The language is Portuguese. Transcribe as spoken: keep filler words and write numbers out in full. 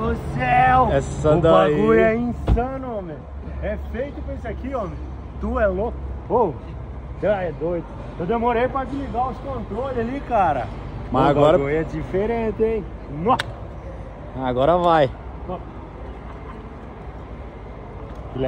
do céu! Essa o daí... bagulho é insano, homem. É feito pra isso aqui, homem. Tu é louco. Ô, oh, é doido. Eu demorei pra desligar os controles ali, cara. Mas o agora... bagulho é diferente, hein? Nossa. Agora vai.